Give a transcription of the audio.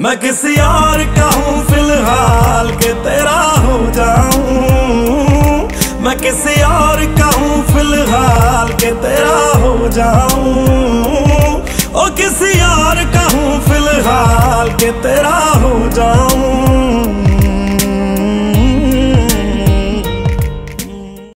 मैं किसी और का हूँ फिलहाल के तेरा हो जाऊं। मैं किसी और का हूँ फिलहाल के तेरा हो जाऊं। ओ किसी और का हूँ फिलहाल के तेरा हो जाऊं।